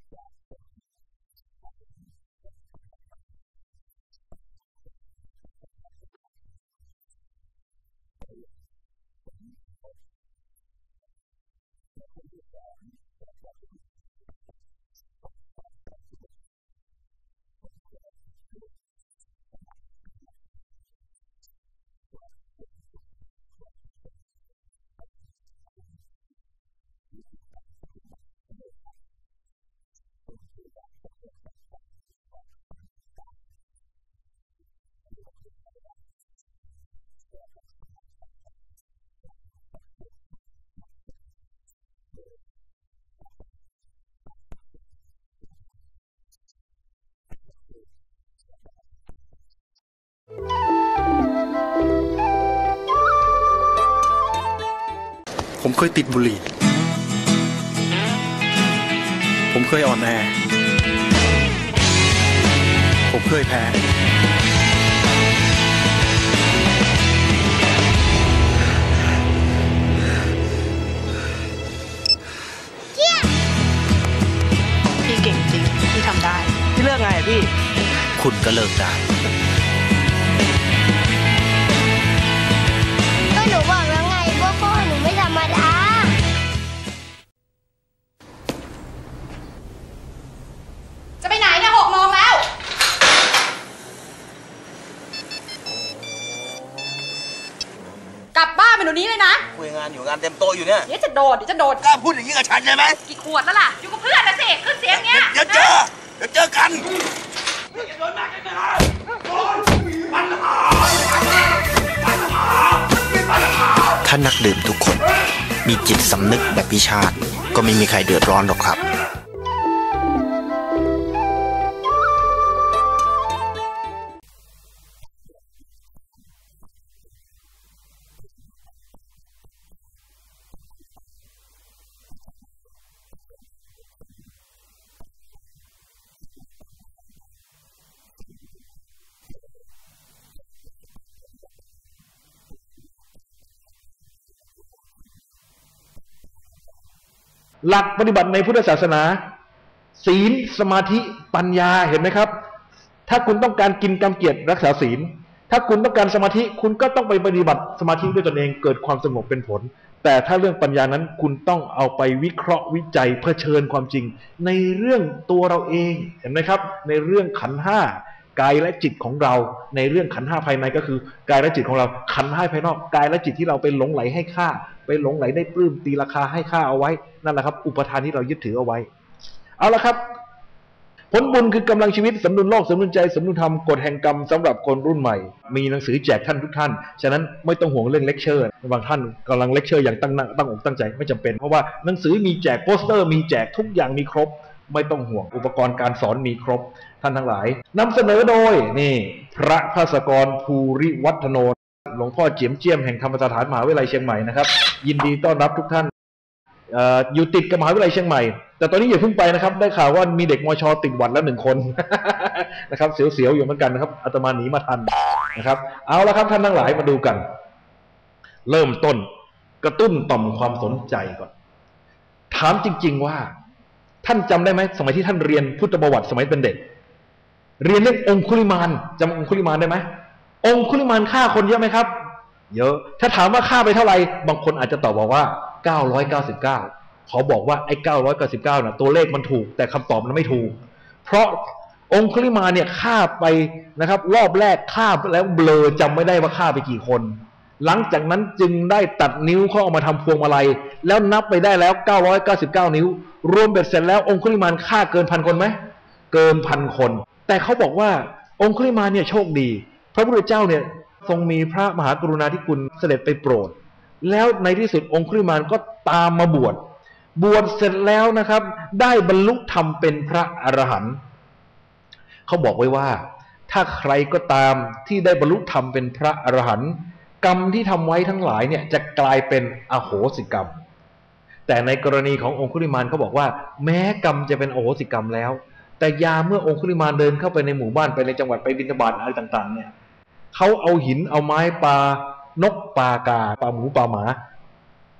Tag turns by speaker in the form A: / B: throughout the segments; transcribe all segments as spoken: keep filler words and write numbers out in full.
A: ผมเคยติดบุหรี่ผมเคยอ่อนแอผมเคยแพ้
B: พี่เก่งจริงพี่ทำได้พี่เลิกไงพี่
A: คุณก็เลิกได้
C: ก็หนูบอกแล้วไงว่าพ่อหนูไม่ธรรมดา
D: จะไปไหนเนี่ยหกโมงแล้วกลับบ้านไปเดี๋ยวนี้เลยนะ
E: คุยงานอยู่งานเต็มโตอยู่เนี่ย
D: เดี๋ยวจะโดดเดี๋ยวจะโดด
E: กล้าพูดอย่างนี้กับฉันใช่ไหม
D: กี่ขวดแล้วล่ะอยู่กับเพื่อนนะสิขึ้นเสียงเงี้ย
E: เดี๋ยวเจอเดี๋ยวเจอกันโดนมากกันนะปัญหาปัญหาปัญหา
A: ถ้านักดื่มทุกคนมีจิตสำนึกแบบพิชาติก็ไม่มีใครเดือดร้อนหรอกครับ
F: หลักปฏิบัติในพุทธศาสนาศีลสมาธิปัญญาเห็นไหมครับถ้าคุณต้องการกินกำเกียรติรักษาศีลถ้าคุณต้องการสมาธิคุณก็ต้องไปปฏิบัติสมาธิด้วยตนเองเกิดความสงบเป็นผลแต่ถ้าเรื่องปัญญานั้นคุณต้องเอาไปวิเคราะห์วิจัยเผชิญความจริงในเรื่องตัวเราเองเห็นไหมครับในเรื่องขันธ์ห้ากายและจิตของเราในเรื่องขันธ์ห้าภายในก็คือกายและจิตของเราขันธ์ห้าภายนอกกายและจิตที่เราไปหลงไหลให้ค่าไปหลงไหลได้ปลื้มตีราคาให้ค่าเอาไว้นั่นแหละครับอุปทานที่เรายึดถือเอาไว้เอาละครับผลบุญคือกำลังชีวิตสมดุลโลกสมดุลใจสมดุลธรรมกฎแห่งกรรมสำหรับคนรุ่นใหม่มีหนังสือแจกท่านทุกท่านฉะนั้นไม่ต้องห่วงเรื่องเลคเชอร์บางท่านกำลังเลคเชอร์อย่างตั้งตั้งอกตั้งใจไม่จำเป็นเพราะว่าหนังสือมีแจกโปสเตอร์มีแจกทุกอย่างมีครบไม่ต้องห่วงอุปกรณ์การสอนมีครบท่านทั้งหลายนำเสนอโดยนี่พระภาสกรภูริวัฒโนหลวงพ่อเจียมเจียมแห่งธรรมสถานมหาวิทยาลัยเชียงใหม่นะครับยินดีต้อนรับทุกท่าน อ, อยู่ติดกับมหาวิทยาลัยเชียงใหม่แต่ตอนนี้อย่าเพิ่งไปนะครับได้ข่าวว่ามีเด็กมช.ติดหวัดแล้วหนึ่งคน นะครับเสียวๆอยู่เหมือนกันนะครับอาตมาหนีมาทันนะครับเอาละครับท่านทั้งหลายมาดูกันเริ่มต้นกระตุ้นต่อมความสนใจก่อนถามจริงๆว่าท่านจำได้ไหมสมัยที่ท่านเรียนพุทธประวัติสมัยเป็นเด็กเรียนเรื่ององคุลิมานจำองคุลิมานได้ไหมองคุลิมานฆ่าคนเยอะไหมครับเยอะถ้าถามว่าฆ่าไปเท่าไหร่บางคนอาจจะตอบบอกว่าเก้าร้อยเก้าสิบเก้าเขาบอกว่าไอ้เก้าร้อยเก้าสิบเก้าน่ะตัวเลขมันถูกแต่คำตอบมันไม่ถูกเพราะองคุลิมานเนี่ยฆ่าไปนะครับรอบแรกฆ่าแล้วเบลอจำไม่ได้ว่าฆ่าไปกี่คนหลังจากนั้นจึงได้ตัดนิ้วเขาเอามาทำพวงมาลัยแล้วนับไปได้แล้วเก้าร้อยเก้าสิบเก้านิ้วรวมเบ็ดเสร็จแล้วองคุลิมานฆ่าเกินพันคนไหมเกินพันคนแต่เขาบอกว่าองคุลิมานเนี่ยโชคดีพระพุทธเจ้าเนี่ยทรงมีพระมหากรุณาธิคุณเสด็จไปโปรดแล้วในที่สุดองคุลิมานก็ตามมาบวชบวชเสร็จแล้วนะครับได้บรรลุธรรมเป็นพระอรหันต์เขาบอกไว้ว่าถ้าใครก็ตามที่ได้บรรลุธรรมเป็นพระอรหันต์กรรมที่ทำไว้ทั้งหลายเนี่ยจะกลายเป็นอโหสิกรรมแต่ในกรณีขององคุลิมานเขาบอกว่าแม้กรรมจะเป็นอโหสิกรรมแล้วแต่ยามเมื่อองคุลิมานเดินเข้าไปในหมู่บ้านไปในจังหวัดไปบิณฑบาตอะไรต่างๆเนี่ยเขาเอาหินเอาไม้ปลานกปลากาปลาหมูปลาหมา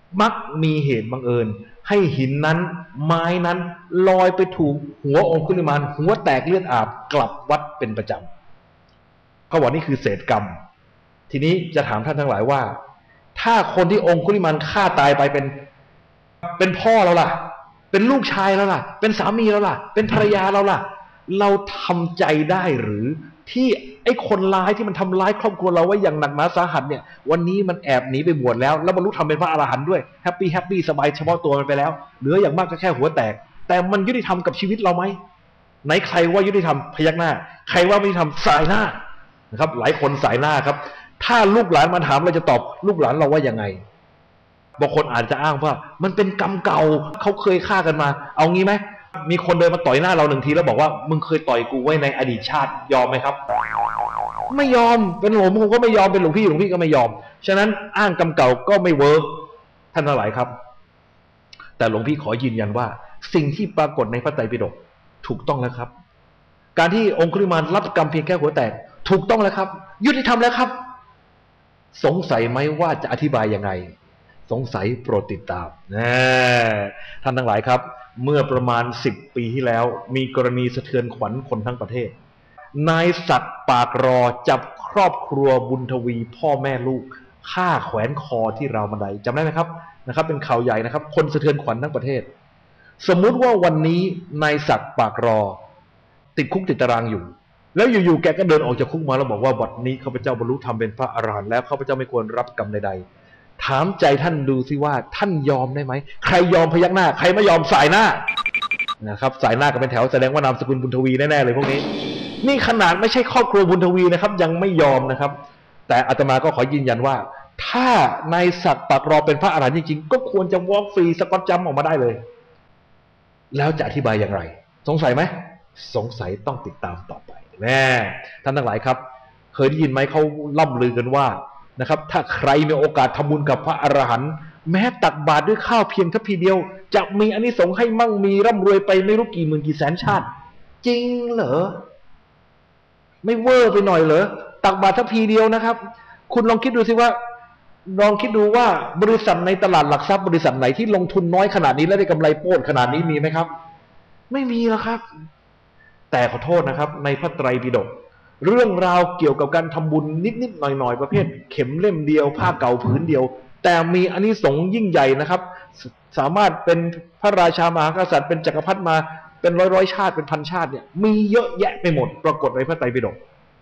F: มักมีเหตุบังเอิญให้หินนั้นไม้นั้นลอยไปถูกหัวองคุลิมานหัวแตกเลือดอาบกลับวัดเป็นประจำเขาบอกนี่คือเศษกรรมทีนี้จะถามท่านทั้งหลายว่าถ้าคนที่องคุลิมานฆ่าตายไปเป็นเป็นพ่อเราล่ะเป็นลูกชายเราล่ะเป็นสามีเราล่ะเป็นภรรยาเราล่ะเราทำใจได้หรือที่ไอ้คนร้ายที่มันทำร้ายครอบครัวเราไว้อย่างหนักหนาสาหัสเนี่ยวันนี้มันแอบหนีไปบวชแล้วแล้วบรรลุธรรมเป็นพระอรหันต์ด้วยแฮปปี้แฮปปี้สบายเฉพาะตัวมันไปแล้วเหลืออย่างมากก็แค่หัวแตกแต่มันยุติธรรมกับชีวิตเราไหมไหนใครว่ายุติธรรมพยักหน้าใครว่าไม่ยุติธรรมสายหน้านะครับหลายคนสายหน้าครับถ้าลูกหลานมาถามเราจะตอบลูกหลานเราว่ายังไงบางคนอาจจะอ้างว่ามันเป็นกรรมเก่าเขาเคยฆ่ากันมาเอางี้ไหมมีคนเดินมาต่อยหน้าเราหนึ่งทีแล้วบอกว่ามึงเคยต่อยกูไว้ในอดีตชาติยอมไหมครับไม่ยอมเป็นผมผมก็ไม่ยอมเป็นหลวงพี่หลวงพี่ก็ไม่ยอมฉะนั้นอ้างกรรมเก่าก็ไม่เวิร์กท่านทั้งหลายครับแต่หลวงพี่ขอยืนยันว่าสิ่งที่ปรากฏในพระไตรปิฎกถูกต้องแล้วครับการที่องคุลิมานรับกรรมเพียงแค่หัวแตกถูกต้องแล้วครับยุติธรรมแล้วครับสงสัยไหมว่าจะอธิบายยังไงสงสัยโปรดติดตามนะท่านทั้งหลายครับเมื่อประมาณสิบปีที่แล้วมีกรณีสะเทือนขวัญคนทั้งประเทศนายศักดิ์ปากรอจับครอบครัวบุญทวีพ่อแม่ลูกฆ่าแขวนคอที่ราวบันไดจำได้ไหมครับนะครับเป็นข่าวใหญ่นะครับคนสะเทือนขวัญทั้งประเทศสมมุติว่าวันนี้นายศักดิ์ปากรอติดคุกติดตารางอยู่แล้วอยู่ๆแกก็เดินออกจากคุกมาแล้วบอกว่าวันนี้ข้าพเจ้าบรรลุธรรมเป็นพระอรหันต์แล้วข้าพเจ้าไม่ควรรับกรรมใดๆถามใจท่านดูสิว่าท่านยอมได้ไหมใครยอมพยักหน้าใครไม่ยอมสายหน้านะครับสายหน้ากันเป็นแถวแสดงว่านามสกุลบุญทวีแน่ๆเลยพวกนี้นี่ขนาดไม่ใช่ครอบครัวบุญทวีนะครับยังไม่ยอมนะครับแต่อาตมาก็ขอยืนยันว่าถ้านายศักดิ์ปากรอเป็นพระอรหันต์จริงๆก็ควรจะวอล์กฟรีสก๊อตจัมป์ออกมาได้เลยแล้วจะอธิบายอย่างไรสงสัยไหมสงสัยต้องติดตามต่อไปแน่ท่านทั้งหลายครับเคยได้ยินไหมเขาล่ำลือกันว่านะครับถ้าใครมีโอกาสทำบุญกับพระอรหันต์แม้ตักบาตรด้วยข้าวเพียงทัพพีเดียวจะมีอานิสงส์ให้มั่งมีร่ำรวยไปไม่รู้กี่หมื่นกี่แสนชาติจริงเหรอไม่เวอร์ไปหน่อยเหรอตักบาตรทัพพีเดียวนะครับคุณลองคิดดูสิว่าลองคิดดูว่าบริษัทในตลาดหลักทรัพย์บริษัทไหนที่ลงทุนน้อยขนาดนี้และได้กำไรโป้นขนาดนี้มีไหมครับไม่มีแล้วครับแต่ขอโทษนะครับในพระไตรปิฎกเรื่องราวเกี่ยวกับการทำบุญนิดๆหน่อยๆประเภทเข็มเล่มเดียวผ้าเก่าผืนเดียวแต่มีอานิสงส์ยิ่งใหญ่นะครับสามารถเป็นพระราชามหากษัตริย์เป็นจักรพรรดิมาเป็นร้อยๆชาติเป็นพันชาติเนี่ยมีเยอะแยะไปหมดปรากฏในพระไตรปิฎก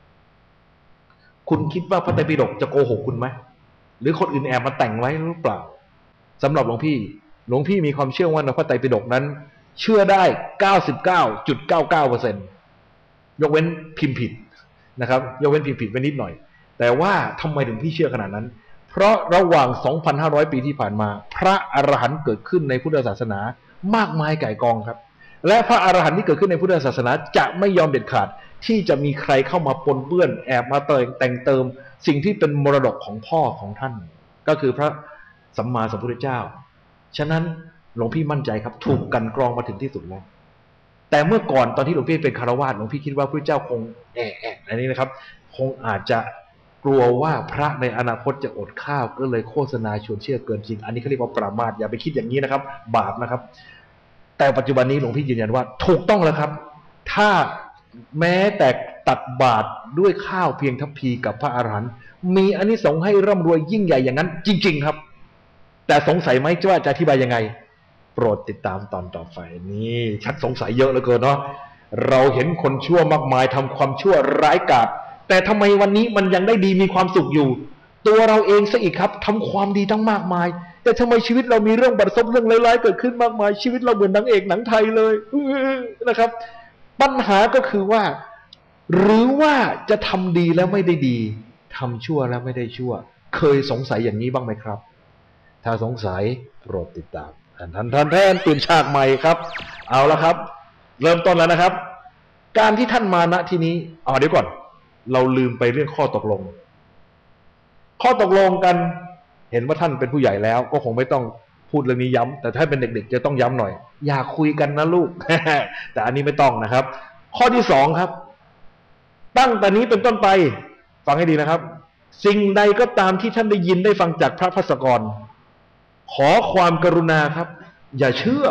F: คุณคิดว่าพระไตรปิฎกจะโกหกคุณไหมหรือคนอื่นแอบมาแต่งไว้หรือเปล่าสำหรับหลวงพี่หลวงพี่มีความเชื่อว่าในพระไตรปิฎกนั้นเชื่อได้ เก้าสิบเก้าจุดเก้าเก้าเปอร์เซ็นต์ ยกเว้นพิมพ์ผิดนะครับยกเว้นพิมพ์ผิดไปนิดหน่อยแต่ว่าทำไมถึงพี่เชื่อขนาดนั้นเพราะระหว่าง สองพันห้าร้อย ปีที่ผ่านมาพระอรหันต์เกิดขึ้นในพุทธศาสนามากมายก่ายกองครับและพระอรหันต์ที่เกิดขึ้นในพุทธศาสนาจะไม่ยอมเด็ดขาดที่จะมีใครเข้ามาปนเปื้อนแอบมาเติมแต่งเติมสิ่งที่เป็นมรดกของพ่อของท่านก็คือพระสัมมาสัมพุทธเจ้าฉะนั้นหลวงพี่มั่นใจครับถูกกันกรองมาถึงที่สุดแล้วแต่เมื่อก่อนตอนที่หลวงพี่เป็นคฤหัสถ์หลวงพี่คิดว่าพระเจ้าคงแอะแอะอันนี้นะครับคงอาจจะกลัวว่าพระในอนาคตจะอดข้าวก็เลยโฆษณาชวนเชื่อเกินจริงอันนี้เขาเรียกว่าปรามาสอย่าไปคิดอย่างนี้นะครับบาปนะครับแต่ปัจจุบันนี้หลวงพี่ยืนยันว่าถูกต้องแล้วครับถ้าแม้แต่ตักบาตรด้วยข้าวเพียงทัพพีกับพระอรหันต์มีอานิสงส์ให้ร่ำรวยยิ่งใหญ่อย่างนั้นจริงๆครับแต่สงสัยไหมว่าจะอธิบายยังไงโปรดติดตามตอนต่อไปนี่ชัดสงสัยเยอะเหลือเกินเนาะเราเห็นคนชั่วมากมายทำความชั่วร้ายกาจแต่ทำไมวันนี้มันยังได้ดีมีความสุขอยู่ตัวเราเองซะอีกครับทำความดีทั้งมากมายแต่ทำไมชีวิตเรามีเรื่องบัดซบเรื่องร้ายๆเกิดขึ้นมากมายชีวิตเราเหมือนนางเอกหนังไทยเลยนะครับปัญหาก็คือว่าหรือว่าจะทำดีแล้วไม่ได้ดีทำชั่วแล้วไม่ได้ชั่วเคยสงสัยอย่างนี้บ้างไหมครับถ้าสงสัยโปรดติดตามท่านท่านท่านแทนตื่นฉากใหม่ครับเอาละครับเริ่มต้นแล้วนะครับการที่ท่านมาณที่นี้อ๋อเดี๋ยวก่อนเราลืมไปเรื่องข้อตกลงข้อตกลงกันเห็นว่าท่านเป็นผู้ใหญ่แล้วก็คงไม่ต้องพูดเรื่องนี้ย้ำแต่ถ้าเป็นเด็กๆจะต้องย้ำหน่อยอย่าคุยกันนะลูก แต่อันนี้ไม่ต้องนะครับข้อที่สองครับตั้งแต่นี้เป็นต้นไปฟังให้ดีนะครับสิ่งใดก็ตามที่ท่านได้ยินได้ฟังจากพระภัสสกรขอความกรุณาครับอย่าเชื่อ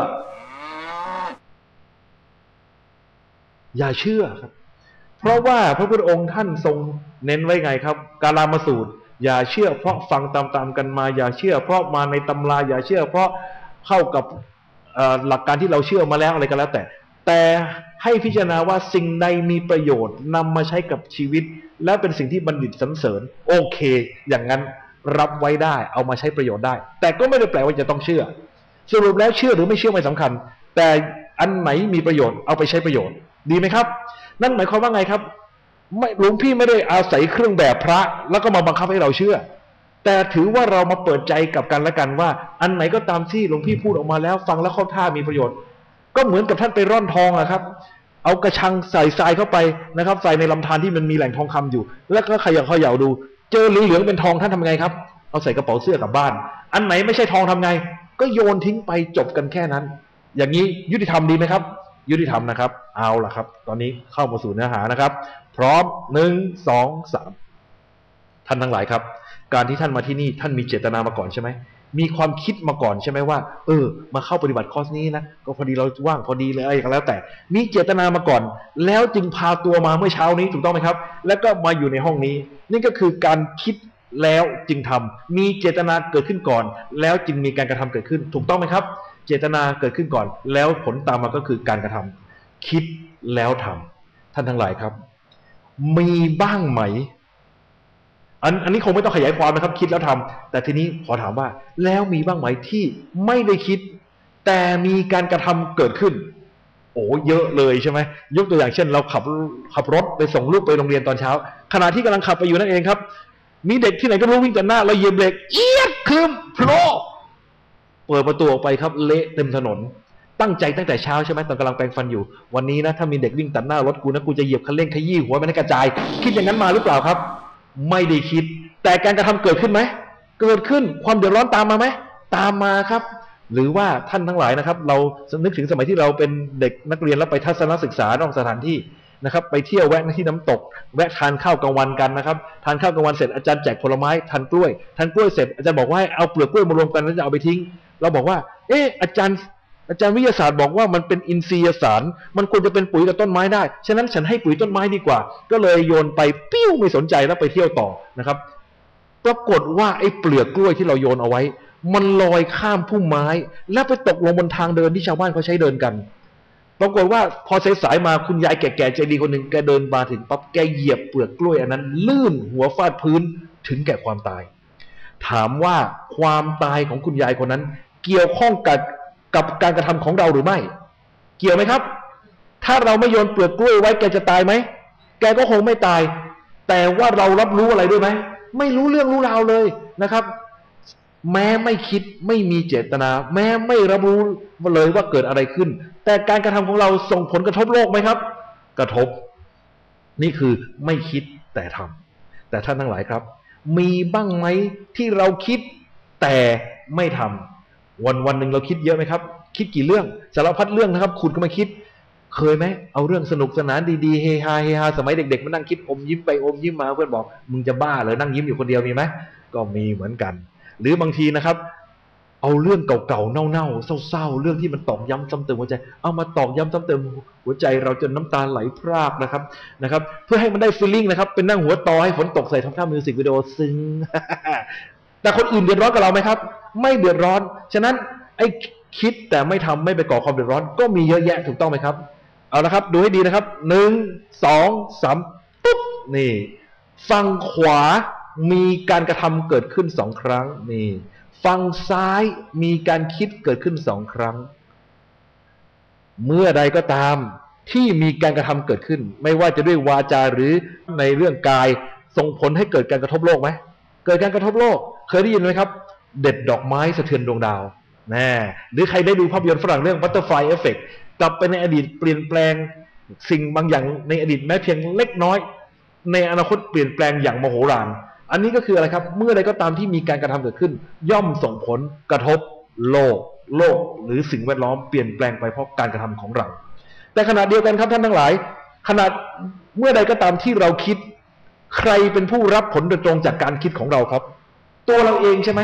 F: อย่าเชื่อครับเพราะว่าพระพุทธองค์ท่านทรงเน้นไว้ไงครับกาลามสูตรอย่าเชื่อเพราะฟังตามๆกันมาอย่าเชื่อเพราะมาในตำราอย่าเชื่อเพราะเข้ากับหลักการที่เราเชื่อมาแล้วอะไรก็แล้วแต่แต่ให้พิจารณาว่าสิ่งใดมีประโยชน์นำมาใช้กับชีวิตและเป็นสิ่งที่บัณฑิตสรรเสริญโอเคอย่างนั้นรับไว้ได้เอามาใช้ประโยชน์ได้แต่ก็ไม่ได้แปลว่าจะต้องเชื่อสรุปแล้วเชื่อหรือไม่เชื่อไม่สำคัญแต่อันไหนมีประโยชน์เอาไปใช้ประโยชน์ดีไหมครับนั่นหมายความว่าไงครับไม่หลวงพี่ไม่ได้อาศัยเครื่องแบบพระแล้วก็มาบังคับให้เราเชื่อแต่ถือว่าเรามาเปิดใจกับกันและกันว่าอันไหนก็ตามที่หลวงพี่พูดออกมาแล้วฟังแล้วเข้าท่ามีประโยชน์ก็เหมือนกับท่านไปร่อนทองอะครับเอากระชังใส่ทรายเข้าไปนะครับใส่ในลำธารที่มันมีแหล่งทองคำอยู่แล้วก็ขยับขย่าดูเจอเหลืองๆเป็นทองท่านทำไงครับเอาใส่กระเป๋าเสื้อกลับบ้านอันไหนไม่ใช่ทองทำไงก็โยนทิ้งไปจบกันแค่นั้นอย่างนี้ยุติธรรมดีไหมครับยุติธรรมนะครับเอาล่ะครับตอนนี้เข้ามาสู่เนื้อหานะครับพร้อมหนึ่งสองสามท่านทั้งหลายครับการที่ท่านมาที่นี่ท่านมีเจตนามาก่อนใช่ไหมมีความคิดมาก่อนใช่ไหมว่าเออมาเข้าปฏิบัติคอร์สนี้นะก็พอดีเราว่างพอดีเลยอะไรก็แล้วแต่มีเจตนามาก่อนแล้วจึงพาตัวมาเมื่อเช้านี้ถูกต้องไหมครับแล้วก็มาอยู่ในห้องนี้นี่ก็คือการคิดแล้วจึงทำมีเจตนาเกิดขึ้นก่อนแล้วจึงมีการกระทำเกิดขึ้นถูกต้องไหมครับเจตนาเกิดขึ้นก่อนแล้วผลตามมาก็คือการกระทำคิดแล้วทำท่านทั้งหลายครับมีบ้างไหมอันอันนี้คงไม่ต้องขยายความนะครับคิดแล้วทำแต่ทีนี้ขอถามว่าแล้วมีบ้างไหมที่ไม่ได้คิดแต่มีการกระทำเกิดขึ้นโอ้เยอะเลยใช่ไหมยกตัวอย่างเช่นเราขับขับรถไปส่งลูกไปโรงเรียนตอนเช้าขณะที่กำลังขับไปอยู่นั่นเองครับมีเด็กที่ไหนก็รู้วิ่งตัดหน้าเราเหยียบเบรกเอียดคืมโผล่เปิดประตูออกไปครับเละเต็มถนนตั้งใจตั้งแต่เช้าใช่ไหมตอนกำลังแปรงฟันอยู่วันนี้นะถ้ามีเด็กวิ่งตัดหน้ารถกูนะกูจะเหยียบคันเร่งขยี้หัวมันให้กระจายคิดอย่างนั้นมาหรือเปล่าครับไม่ได้คิดแต่การกระทำเกิดขึ้นไหมเกิดขึ้นความเดือดร้อนตามมาไหมตามมาครับหรือว่าท่านทั้งหลายนะครับเรานึกถึงสมัยที่เราเป็นเด็กนักเรียนแล้วไปทัศนศึกษานอกสถานที่นะครับไปเที่ยวแวะที่น้ำตกแวะทานข้าวกลางวันกันนะครับทานข้าวกลางวันเสร็จอาจารย์แจกผลไม้ทานกล้วยทานกล้วยเสร็จอาจารย์บอกว่าให้เอาเปลือกกล้วยมารวมกันแล้วจะเอาไปทิ้งเราบอกว่าเอออาจารย์อาจารย์วิทยาศาสตร์บอกว่ามันเป็นอินทรียสารมันควรจะเป็นปุ๋ยกับต้นไม้ได้ฉะนั้นฉันให้ปุ๋ยต้นไม้ดีกว่าก็เลยโยนไปปิ้วไม่สนใจแล้วไปเที่ยวต่อนะครับปรากฏว่าไอ้เปลือกกล้วยที่เราโยนเอาไว้มันลอยข้ามพุ่มไม้แล้วไปตกลงบนทางเดินที่ชาวบ้านเขาใช้เดินกันปรากฏว่าพอสายๆมาคุณยายแก่ๆใจดีคนหนึ่งแกเดินมาถึงปั๊บแกเหยียบเปลือกกล้วยอันนั้นลื่นหัวฟาดพื้นถึงแก่ความตายถามว่าความตายของคุณยายคนนั้นเกี่ยวข้องกับกับการกระทำของเราหรือไม่เกี่ยวไหมครับถ้าเราไม่โยนเปลือกกล้วยไว้แกจะตายไหมแกก็คงไม่ตายแต่ว่าเรารับรู้อะไรด้วยไหมไม่รู้เรื่องรู้ราวเลยนะครับแม้ไม่คิดไม่มีเจตนาแม้ไม่รับรู้เลยว่าเกิดอะไรขึ้นแต่การกระทำของเราส่งผลกระทบโลกไหมครับกระทบนี่คือไม่คิดแต่ทำแต่ท่านทั้งหลายครับมีบ้างไหมที่เราคิดแต่ไม่ทำวันวันหนึ่งเราคิดเยอะไหมครับคิดกี่เรื่องสารพัดเรื่องนะครับคุณก็ไม่คิดเคยไหมเอาเรื่องสนุกสนานดีๆเฮฮาเฮฮาสมัยเด็กๆมานั่งคิดอมยิ้มไปอมยิ้มมาเพื่อนบอกมึงจะบ้าเลยนั่งยิ้มอยู่คนเดียวมีไหมก็มีเหมือนกันหรือบางทีนะครับเอาเรื่องเก่าๆเน่าๆเศร้าๆเรื่องที่มันตอกย้ำซ้ำเติมหัวใจเอามาตอกย้ำซ้ำเติมหัวใจเราจนน้ำตาไหลพรากนะครับนะครับเพื่อให้มันได้ฟีลลิ่งนะครับเป็นนั่งหัวตอให้ฝนตกใส่ทำท่ามิวสิกวิดีโอซึ้ง แต่คนอื่นเดือดร้อนกับเราไหมครับไม่เดือดร้อนฉะนั้นไอ้คิดแต่ไม่ทำไม่ไปก่อความเดือดร้อนก็มีเยอะแยะถูกต้องไหมครับเอาละครับดูให้ดีนะครับหนึ่งสองสามปุ๊บนี่ฝั่งขวามีการกระทำเกิดขึ้นสองครั้งนี่ฝั่งซ้ายมีการคิดเกิดขึ้นสองครั้งเมื่อใดก็ตามที่มีการกระทำเกิดขึ้นไม่ว่าจะด้วยวาจาหรือในเรื่องกายส่งผลให้เกิดการกระทบโลกไหมเกิดการกระทบโลกเคยได้ยินไหมครับเด็ดดอกไม้สะเทือนดวงดาวแน่หรือใครได้ดูภาพยนตร์ฝรั่งเรื่อง Butterfly Effect กลับไปในอดีตเปลี่ยนแปลงสิ่งบางอย่างในอดีตแม้เพียงเล็กน้อยในอนาคตเปลี่ยนแปลงอย่างมโหฬารอันนี้ก็คืออะไรครับเมื่อใดก็ตามที่มีการกระทำเกิดขึ้นย่อมส่งผลกระทบโลกโลกหรือสิ่งแวดล้อมเปลี่ยนแปลงไปเพราะการกระทำของเราแต่ขณะเดียวกันครับท่านทั้งหลายขณะเมื่อใดก็ตามที่เราคิดใครเป็นผู้รับผลโดยตรงจากการคิดของเราครับตัวเราเองใช่ไหม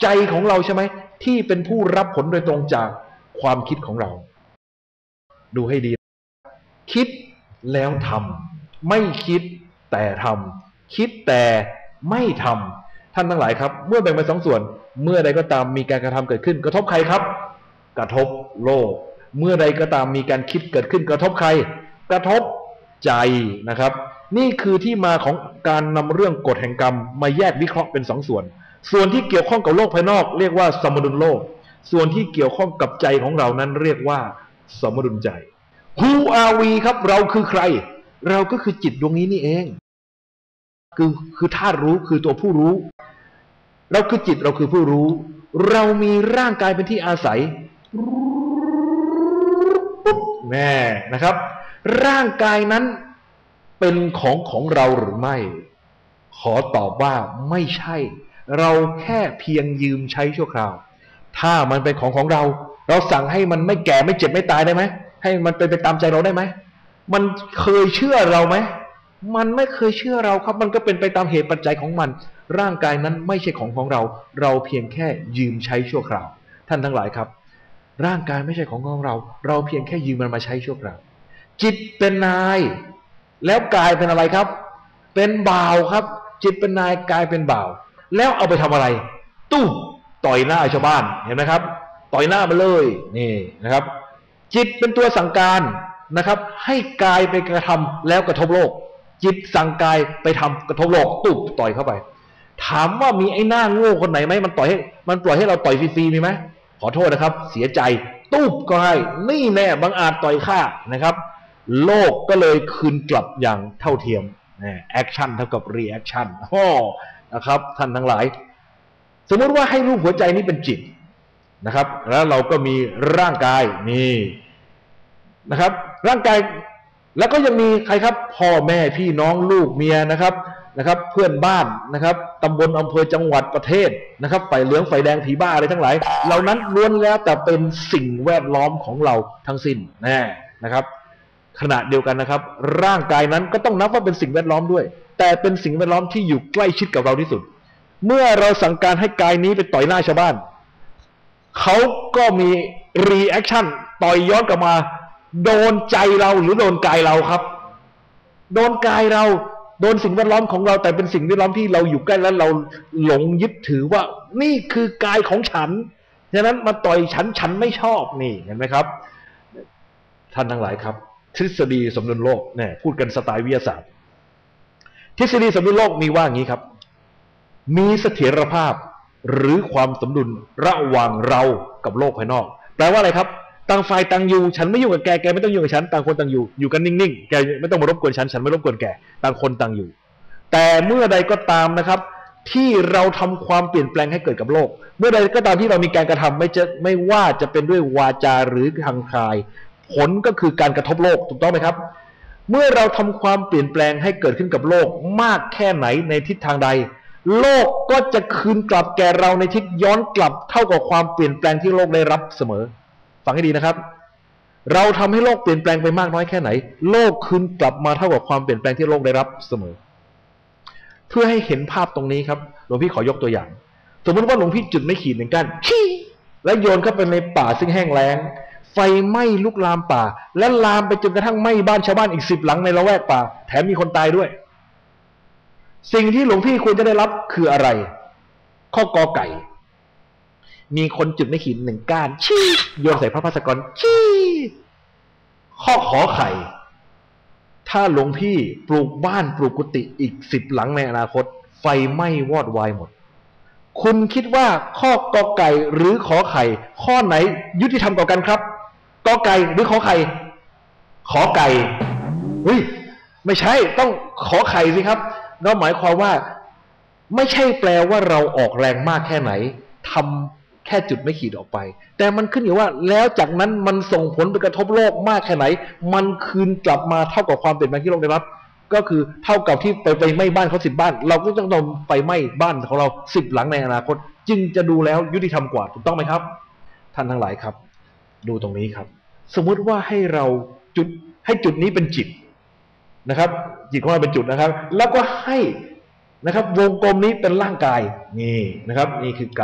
F: ใจของเราใช่ไหมที่เป็นผู้รับผลโดยตรงจากความคิดของเราดูให้ดีคิดแล้วทำไม่คิดแต่ทำคิดแต่ไม่ทำท่านทั้งหลายครับเมื่อแบ่งเป็นสองส่วนเมื่อใดก็ตามมีการกระทำเกิดขึ้นกระทบใครครับกระทบโลกเมื่อใดก็ตามมีการคิดเกิดขึ้นกระทบใครกระทบใจนะครับนี่คือที่มาของการนำเรื่องกฎแห่งกรรมมาแยกวิเคราะห์เป็นสองส่วนส่วนที่เกี่ยวข้องกับโลกภายนอกเรียกว่าสมดุลโลกส่วนที่เกี่ยวข้องกับใจของเรานั้นเรียกว่าสมดุลใจ Who are we ครับเราคือใครเราก็คือจิตดวงนี้นี่เองคือคือธาตุรู้คือตัวผู้รู้เราคือจิตเราคือผู้รู้เรามีร่างกายเป็นที่อาศัยแน่นะครับร่างกายนั้นเป็นของของเราหรือไม่ขอตอบว่าไม่ใช่เราแค่เพียงยืมใช้ชั่วคราวถ้ามันเป็นของของเราเราสั่งให้มันไม่แก่ไม่เจ็บไม่ตายได้ไหมให้มันเป็นไปตามใจเราได้ไหมมันเคยเชื่อเราไหมมันไม่เคยเชื่อเราครับมันก็เป็นไปตามเหตุปัจจัยของมันร่างกายนั้นไม่ใช่ของของเราเราเพียงแค่ยืมใช้ชั่วคราวท่านทั้งหลายครับร่างกายไม่ใช่ของของเราเราเพียงแค่ยืมมันมาใช้ชั่วคราวจิตเป็นนายแล้วกายเป็นอะไรครับเป็นบ่าวครับจิตเป็นนายกายเป็นบ่าวแล้วเอาไปทำอะไรตู้ต่อยหน้าชาวบ้านเห็นไหมครับต่อยหน้ามาเลยนี่นะครับจิตเป็นตัวสั่งการนะครับให้กายไปกระทำแล้วกระทบโลกจิตสั่งกายไปทำกระทบโลกตุ๊บต่อยเข้าไปถามว่ามีไอ้หน้าโง่คนไหนไหมมันต่อยให้มันปล่อยให้เราต่อยฟรีๆมีไหมขอโทษนะครับเสียใจตุ๊บก็ให้นี่แน่บังอาจต่อยข้านะครับโลกก็เลยคืนกลับอย่างเท่าเทียมแอคชั่นเท่ากับรีแอคชั่นโอ้นะครับท่านทั้งหลายสมมติว่าให้รูปหัวใจนี้เป็นจิตนะครับแล้วเราก็มีร่างกายนี่นะครับร่างกายแล้วก็ยังมีใครครับพ่อแม่พี่น้องลูกเมียนะครับนะครับเพื่อนบ้านนะครับตำบลอำเภอจังหวัดประเทศนะครับไฟเหลืองไฟแดงผีบ้าอะไรทั้งหลายเหล่านั้นล้วนแล้วแต่เป็นสิ่งแวดล้อมของเราทั้งสิ้นแน่นะครับขณะเดียวกันนะครับร่างกายนั้นก็ต้องนับว่าเป็นสิ่งแวดล้อมด้วยแต่เป็นสิ่งแวดล้อมที่อยู่ใกล้ชิดกับเราที่สุดเมื่อเราสั่งการให้กายนี้ไปต่อยหน้าชาวบ้านเขาก็มีรีแอคชั่นต่อยย้อนกลับมาโดนใจเราหรือโดนกายเราครับโดนกายเราโดนสิ่งแวดล้อมของเราแต่เป็นสิ่งแวดล้อมที่เราอยู่ใกล้แล้วเราหลงยึดถือว่านี่คือกายของฉันฉะนั้นมาต่อยฉันฉันไม่ชอบนี่เห็นไหมครับท่านทั้งหลายครับทฤษฎีสมดุลโลกเนี่ยพูดกันสไตล์วิทยาศาสตร์ทฤษฎีสมดุลโลกมีว่าอย่างนี้ครับมีเสถียรภาพหรือความสมดุลระหว่างเรากับโลกภายนอกแปลว่าอะไรครับต่างฝ่ายต่างอยู่ฉันไม่ยุ่งกับแกแกไม่ต้องยุ่งกับฉันต่างคนต่างอยู่อยู่กันนิ่งๆแกไม่ต้องมารบกวนฉันฉันไม่รบกวนแกต่างคนต่างอยู่แต่เมื่อใดก็ตามนะครับที่เราทำความเปลี่ยนแปลงให้เกิดกับโลกเมื่อใดก็ตามที่เรามีการกระทำไม่จะไม่ว่าจะเป็นด้วยวาจาหรือทางกายผลก็คือการกระทบโลกถูกต้องไหมครับเมื่อเราทำความเปลี่ยนแปลงให้เกิดขึ้นกับโลกมากแค่ไหนในทิศทางใดโลกก็จะคืนกลับแก่เราในทิศย้อนกลับเท่ากับความเปลี่ยนแปลงที่โลกได้รับเสมอฟังให้ดีนะครับเราทำให้โลกเปลี่ยนแปลงไปมากน้อยแค่ไหนโลกคืนกลับมาเท่ากับความเปลี่ยนแปลงที่โลกได้รับเสมอเพื่อให้เห็นภาพตรงนี้ครับหลวงพี่ขอยกตัวอย่างสมมติว่าหลวงพี่จุดไม่ขีดหนึ่งก้านแล้วโยนเข้าไปในป่าซึ่งแห้งแล้งไฟไหม้ลุกลามป่าและลามไปจนกระทั่งไหม้บ้านชาวบ้านอีกสิบหลังในละแวกป่าแถมมีคนตายด้วยสิ่งที่หลวงพี่ควรจะได้รับคืออะไรข้อกอไก่มีคนจุดไม่ขีดหนึ่งก้านชี้โยนใส่พระภัสกรชี้ข้อขอไข่ถ้าหลวงพี่ปลูกบ้านปลูกกุฏิอีกสิบหลังในอนาคตไฟไหม้วอดวายหมดคุณคิดว่าข้อกอไก่หรือขอไข่ข้อไหนยุติธรรมกว่ากันครับกอไก่หรือขอไข่ขอไก่เฮ้ยไม่ใช่ต้องขอไข่สิครับเราหมายความว่าไม่ใช่แปลว่าเราออกแรงมากแค่ไหนทำแค่จุดไม่ขีดออกไปแต่มันขึ้นอยู่ว่าแล้วจากนั้นมันส่งผลไปกระทบโลกมากแค่ไหนมันคืนกลับมาเท่ากับความเปลี่ยนแปลงที่โลกได้รับก็คือเท่ากับที่ไปไปไหม้บ้านเขาสิบบ้านเราก็ต้องโดนไฟไหม้บ้านของเราสิบหลังในอนาคตจึงจะดูแล้วยุติธรรมกว่าถูกต้องไหมครับท่านทั้งหลายครับดูตรงนี้ครับสมมุติว่าให้เราจุดให้จุดนี้เป็นจิตนะครับจิตของเราเป็นจุดนะครับแล้วก็ให้นะครับวงกลมนี้เป็นร่างกายนี่นะครับนี่คือกาย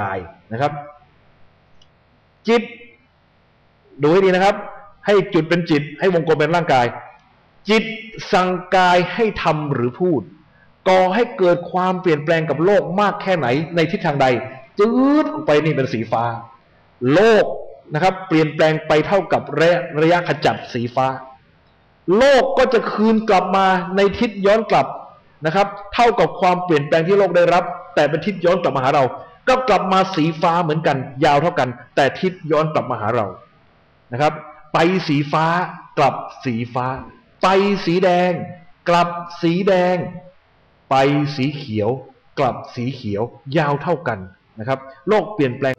F: นะครับจิตดูให้ดีนะครับให้จุดเป็นจิตให้วงกลมเป็นร่างกายจิตสั่งกายให้ทำหรือพูดก่อให้เกิดความเปลี่ยนแปลงกับโลกมากแค่ไหนในทิศทางใดจืดออกไปนี่เป็นสีฟ้าโลกนะครับเปลี่ยนแปลงไปเท่ากับระยะระยะขจัดสีฟ้าโลกก็จะคืนกลับมาในทิศย้อนกลับนะครับเท่ากับความเปลี่ยนแปลงที่โลกได้รับแต่เป็นทิศย้อนกลับมาหาเราก็กลับมาสีฟ้าเหมือนกันยาวเท่ากันแต่ทิศย้อนกลับมาหาเรานะครับไปสีฟ้ากลับสีฟ้าไปสีแดงกลับสีแดงไปสีเขียวกลับสีเขียวยาวเท่ากันนะครับโลกเปลี่ยนแปลง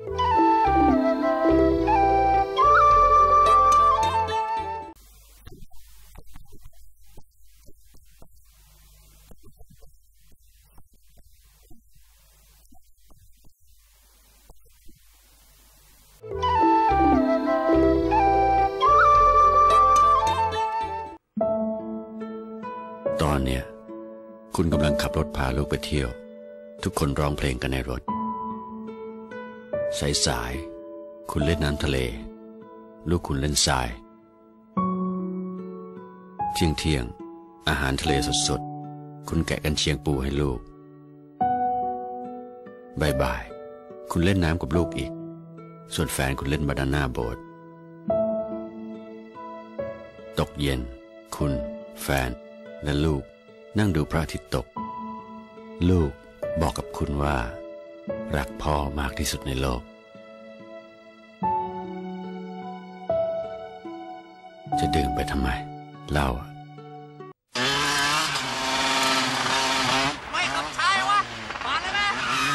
G: ตอนเนี้ยคุณกำลังขับรถพาลูกไปเที่ยวทุกคนร้องเพลงกันในรถสายๆคุณเล่นน้ำทะเลลูกคุณเล่นทรายเที่ยงเที่ยงอาหารทะเลสดๆคุณแกะกันเชียงปูให้ลูกบ่ายๆคุณเล่นน้ำกับลูกอีกส่วนแฟนคุณเล่นบานาน่าโบ๊ทตกเย็นคุณแฟนและลูกนั่งดูพระอาทิตย์ตกลูกบอกกับคุณว่ารักพ่อมากที่สุดในโลกจะดื่มไปทำไมเหล้า
E: ไม่ขับช้าวะมาเลยแม่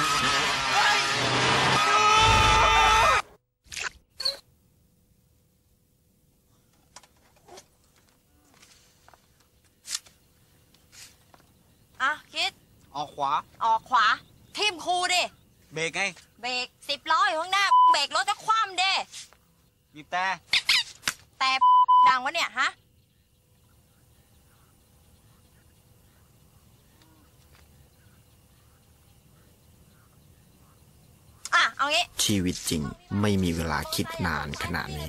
H: อ่ะคิด
E: ออกขวา
H: ออกขวาทิ่มคูดิ
E: เบรกไง
H: เบรกสิบล้ออยู่ข้างหน้าเบรกรถจะคว่ำเด้
E: บีบแต่
H: แต่ดังวะเนี่ยฮะอ่ะเอางี้
A: ชีวิตจริงไม่มีเวลาคิดนานขนาดนี้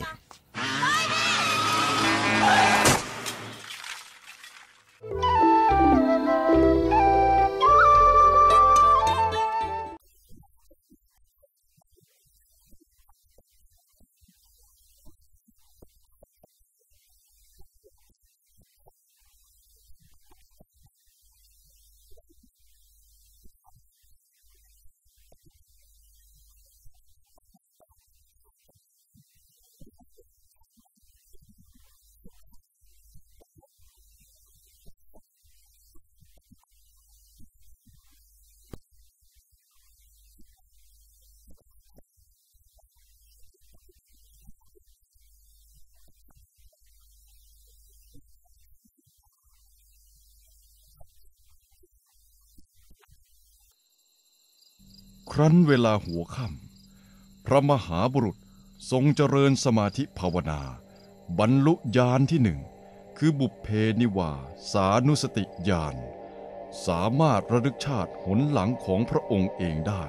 I: ครั้นเวลาหัวค่ำพระมหาบุรุษทรงเจริญสมาธิภาวนาบรรลุญาณที่หนึ่งคือบุพเพนิวาสานุสติญาณสามารถระลึกชาติหนหลังของพระองค์เองได้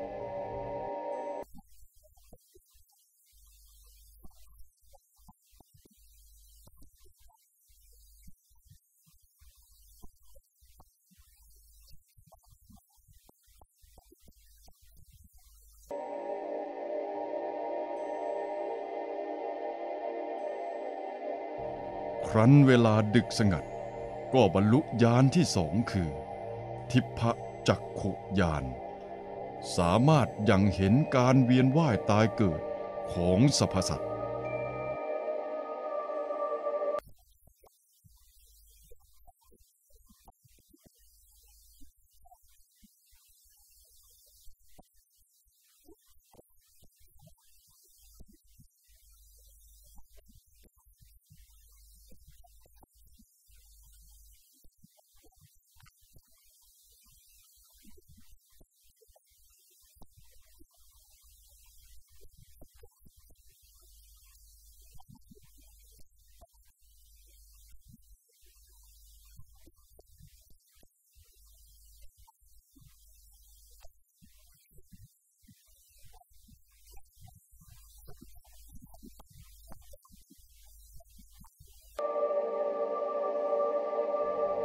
I: ครั้นเวลาดึกสงัดก็บรรลุญาณที่สองคือทิพจักขุญาณสามารถยังเห็นการเวียนว่ายตายเกิดของสรรพสัตว์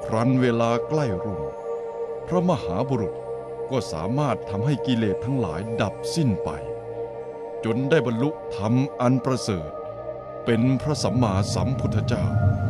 I: ครั้นเวลาใกล้รุ่งพระมหาบุรุษก็สามารถทำให้กิเลสทั้งหลายดับสิ้นไปจนได้บรรลุธรรมอันประเสริฐเป็นพระสัมมาสัมพุทธเจ้า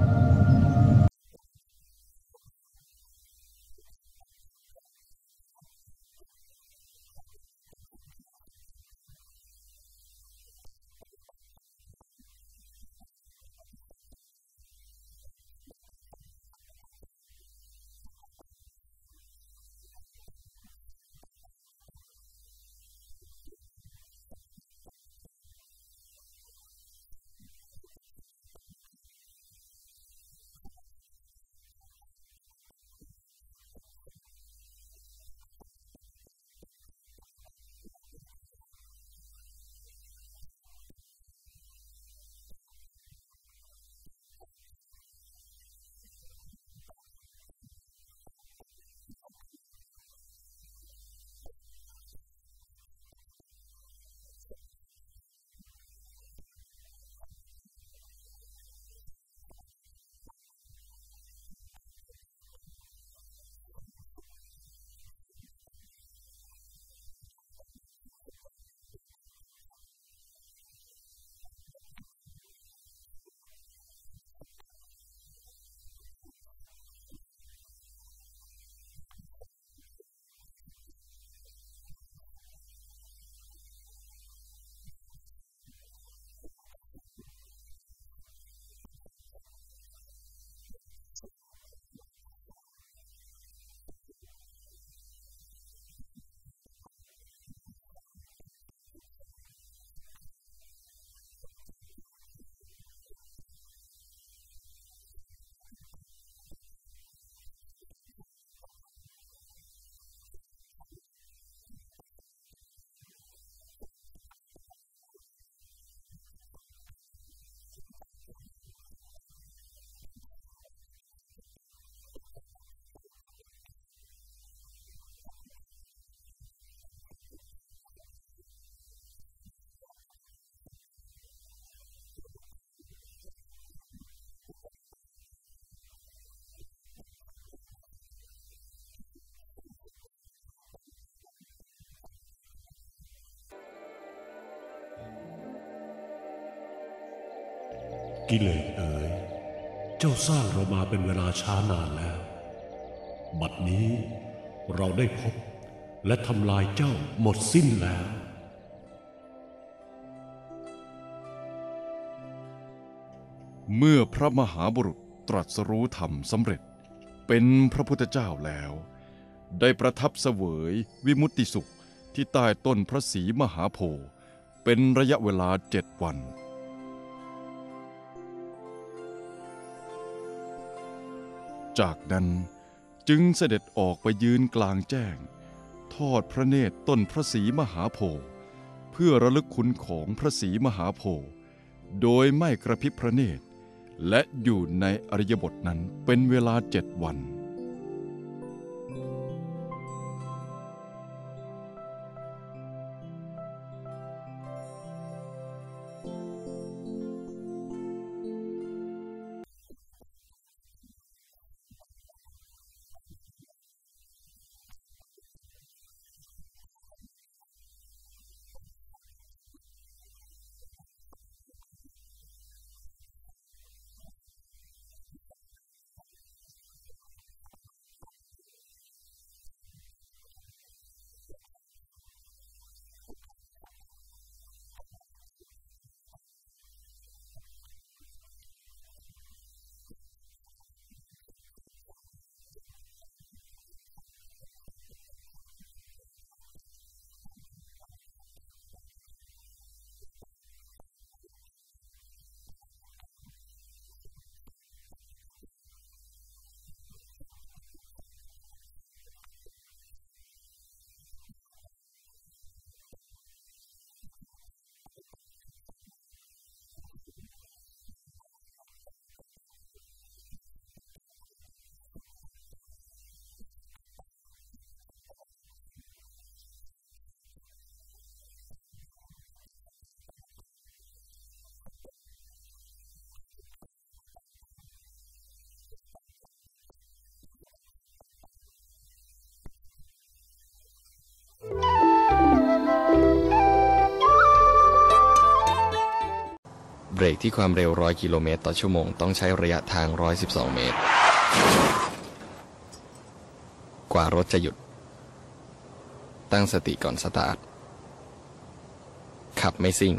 J: กิเลสเอ๋ยเจ้าสร้างเรามาเป็นเวลาช้านานแล้วบัดนี้เราได้พบและทำลายเจ้าหมดสิ้นแล้ว
I: เมื่อพระมหาบุรุษตรัสรู้ธรรมสำเร็จเป็นพระพุทธเจ้าแล้วได้ประทับเสวยวิมุตติสุขที่ใต้ต้นพระศรีมหาโพธิ์เป็นระยะเวลาเจ็ดวันจากนั้นจึงเสด็จออกไปยืนกลางแจ้งทอดพระเนตรต้นพระศรีมหาโพธิ์เพื่อระลึกคุณของพระศรีมหาโพธิ์โดยไม่กระพริบพระเนตรและอยู่ในอริยบทนั้นเป็นเวลาเจ็ดวัน
K: รกที่ความเร็วร้อยกิโลเมตรต่อชั่วโมงต้องใช้ระยะทางหนึ่งร้อยสิบสองเมตรกว่ารถจะหยุดตั้งสติก่อนสตาร์ทขับไม่ซิ่ง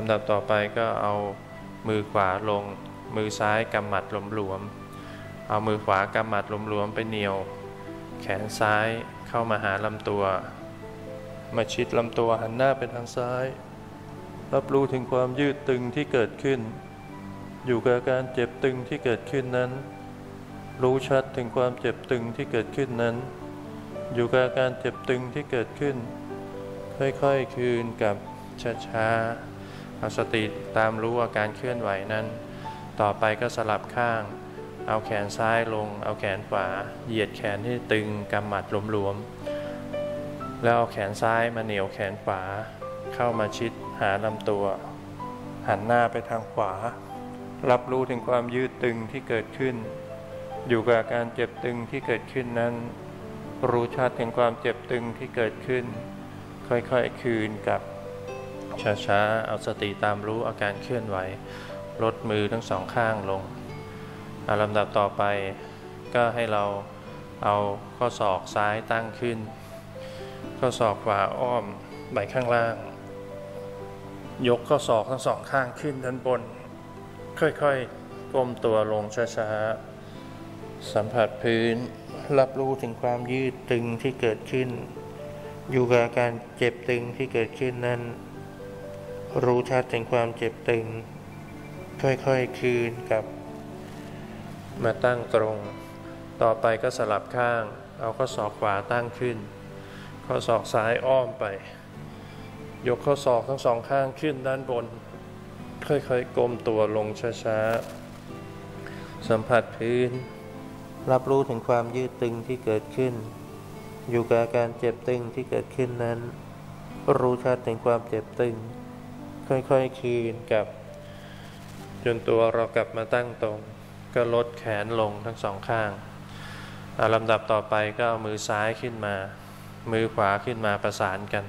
L: ำดับต่อไปก็เอามือขวาลงมือซ้ายกำหมัดหลวมๆเอามือขวากำหมัดหลวมๆไปเหนี่ยวแขนซ้ายเข้ามาหาลำตัวมาชิดลำตัวหันหน้าไปทางซ้ายรับรู้ถึงความยืดตึงที่เกิดขึ้นอยู่กับการเจ็บตึงที่เกิดขึ้นนั้นรู้ชัดถึงความเจ็บตึงที่เกิดขึ้นนั้นอยู่กับการเจ็บตึงที่เกิดขึ้นค่อยๆคืนกับช้าๆเอาสติตามรู้อาการเคลื่อนไหวนั้นต่อไปก็สลับข้างเอาแขนซ้ายลงเอาแขนขวาเหยียดแขนที่ตึงกำหมัดหลวมๆแล้วเอาแขนซ้ายมาเหนี่ยวแขนขวาเข้ามาชิดหาลำตัวหันหน้าไปทางขวารับรู้ถึงความยืดตึงที่เกิดขึ้นอยู่กับการเจ็บตึงที่เกิดขึ้นนั้นรู้ชัดถึงความเจ็บตึงที่เกิดขึ้นค่อยๆคืนกับช้าๆเอาสติตามรู้อาการเคลื่อนไหวลดมือทั้งสองข้างลงลำดับต่อไปก็ให้เราเอาข้อศอกซ้ายตั้งขึ้นข้อศอกขวาอ้อมไปข้างล่างยกข้อศอกทั้งสองข้างขึ้นด้านบนค่อยๆก้มตัวลงช้าๆสัมผัสพื้นรับรู้ถึงความยืดตึงที่เกิดขึ้นอยู่กับอาการเจ็บตึงที่เกิดขึ้นนั้นรู้ชัดถึงความเจ็บตึงค่อยๆคืนกับมาตั้งตรงต่อไปก็สลับข้างเอาข้อศอกขวาตั้งขึ้นข้อศอกซ้ายอ้อมไปยกข้อศอกทั้งสองข้างขึ้นด้านบนค่อยๆก้มตัวลงช้าๆสัมผัสพื้นรับรู้ถึงความยืดตึงที่เกิดขึ้นอยู่กับอาการเจ็บตึงที่เกิดขึ้นนั้นรู้ชัดถึงความเจ็บตึงค่อยๆคืนกับจนตัวเรากลับมาตั้งตรงก็ลดแขนลงทั้งสองข้างลำดับต่อไปก็เอามือซ้ายขึ้นมามือขวาขึ้นมาประสานกัน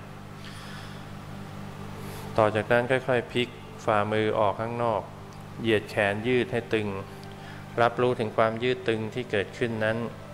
L: ต่อจากนั้นค่อยๆพลิกฝ่ามือออกข้างนอกเหยียดแขนยืดให้ตึงรับรู้ถึงความยืดตึงที่เกิดขึ้นนั้น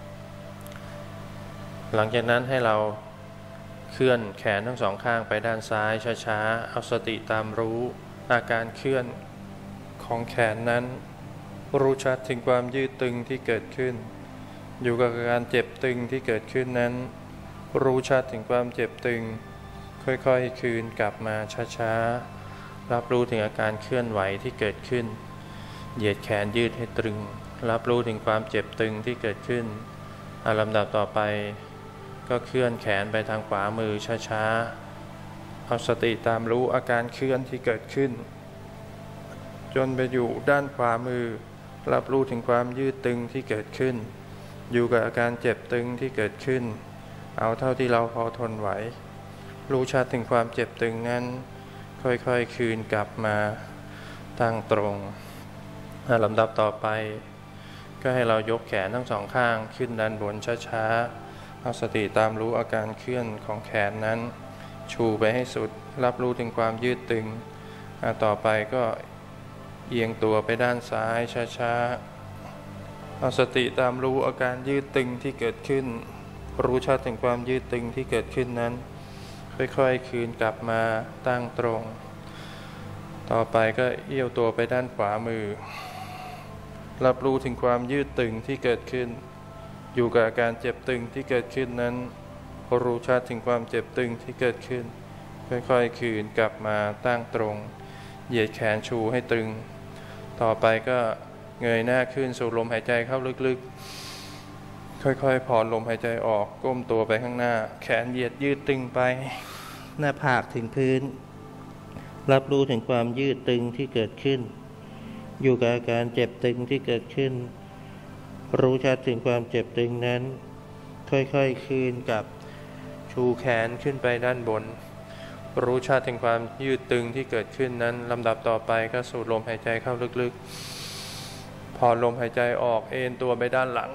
L: หลังจากนั้นให้เราเคลื่อนแขนทั้งสองข้างไปด้านซ้ายช้าๆเอาสติตามรู้อาการเคลื่อนของแขนนั้นรู้ชัดถึงความยืดตึงที่เกิดขึ้นอยู่กับการเจ็บตึงที่เกิดขึ้นนั้นรู้ชัดถึงความเจ็บตึงค่อยๆคืนกลับมาช้าๆรับรู้ถึงอาการเคลื่อนไหวที่เกิดขึ้นเหยียดแขนยืดให้ตึงรับรู้ถึงความเจ็บตึงที่เกิดขึ้นลำดับต่อไปก็เคลื่อนแขนไปทางขวามือช้าๆเอาสติตามรู้อาการเคลื่อนที่เกิดขึ้นจนไปอยู่ด้านขวามือรับรู้ถึงความยืดตึงที่เกิดขึ้นอยู่กับอาการเจ็บตึงที่เกิดขึ้นเอาเท่าที่เราพอทนไหวรู้ชัดถึงความเจ็บตึงนั้นค่อยๆคืนกลับมาตั้งตรงลำดับต่อไปก็ให้เรายกแขนทั้งสองข้างขึ้นด้านบนช้าๆเอาสติตามรู้อาการเคลื่อนของแขนนั้นชูไปให้สุดรับรู้ถึงความยืดตึงต่อไปก็เอียงตัวไปด้านซ้ายช้าๆเอาสติตามรู้อาการยืดตึงที่เกิดขึ้นรู้ชัดถึงความยืดตึงที่เกิดขึ้นนั้นค่อยๆคืนกลับมาตั้งตรงต่อไปก็เอี้ยวตัวไปด้านขวามือรับรู้ถึงความยืดตึงที่เกิดขึ้นอยู่กับอาการเจ็บตึงที่เกิดขึ้นนั้นรู้ชัดถึงความเจ็บตึงที่เกิดขึ้นค่อยๆคืนกลับมาตั้งตรงเหยียดแขนชูให้ตึงต่อไปก็เงยหน้าขึ้นสูดลมหายใจเข้าลึกๆค่อยๆผ่อนลมหายใจออกก้มตัวไปข้างหน้าแขนเหยียดยืดตึงไปหน้าผากถึงพื้นรับรู้ถึงความยืดตึงที่เกิดขึ้นอยู่กับอาการเจ็บตึงที่เกิดขึ้นรู้ชัดถึงความเจ็บตึงนั้นค่อยๆคืนกับชูแขนขึ้นไปด้านบนรู้ชัดถึงความยืดตึงที่เกิดขึ้นนั้นลำดับต่อไปก็สูดลมหายใจเข้าลึกๆพอลมหายใจออกเอนตัวไปด้านหลัง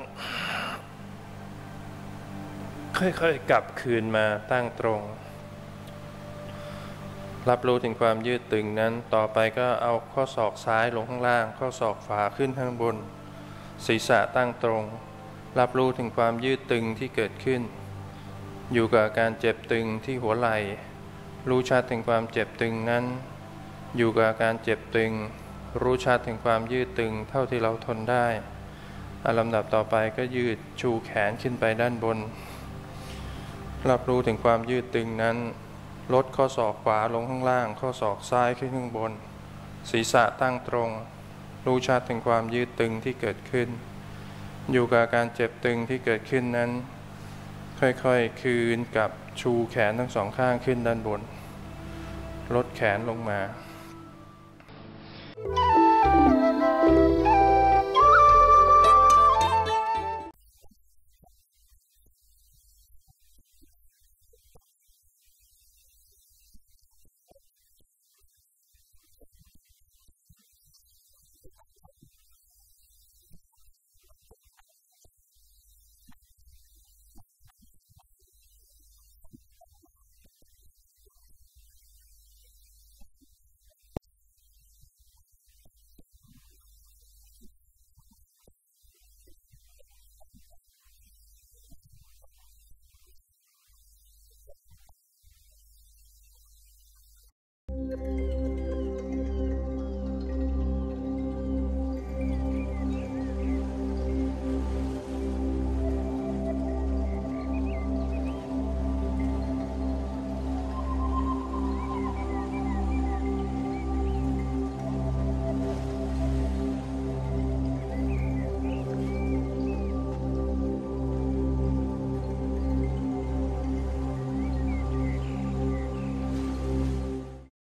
L: ค่อยๆกลับคืนมาตั้งตรงรับรู้ถึงความยืดตึงนั้นต่อไปก็เอาข้อศอกซ้ายลงข้างล่างข้อศอกขวาขึ้นข้างบนศีรษะตั้งตรงรับรู้ถึงความยืดตึงที่เกิดขึ้นอยู่กับอาการเจ็บตึงที่หัวไหล่รู้ชัดถึงความเจ็บตึงนั้นอยู่กับอาการเจ็บตึงรู้ชัดถึงความยืดตึงเท่าที่เราทนได้ลำดับต่อไปก็ยืดชูแขนขึ้นไปด้านบนรับรู้ถึงความยืดตึงนั้นลดข้อศอกขวาลงข้างล่างข้อศอกซ้ายขึ้นข้างบนศีรษะตั้งตรงรู้ชัดถึงความยืดตึงที่เกิดขึ้นอยู่กับการเจ็บตึงที่เกิดขึ้นนั้นค่อยๆคืนกับชูแขนทั้งสองข้างขึ้นด้านบนลดแขนลงมา